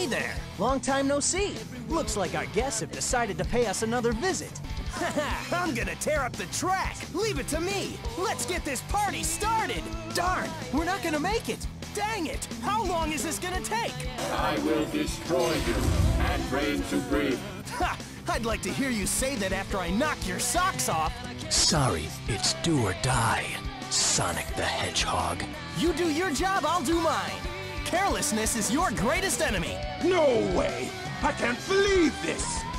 Hey there! Long time no see. Looks like our guests have decided to pay us another visit. Haha, I'm gonna tear up the track! Leave it to me! Let's get this party started! Darn, we're not gonna make it! Dang it! How long is this gonna take? I will destroy you and reign supreme. Ha! I'd like to hear you say that after I knock your socks off! Sorry, it's do or die, Sonic the Hedgehog. You do your job, I'll do mine! Carelessness is your greatest enemy! No way! I can't believe this!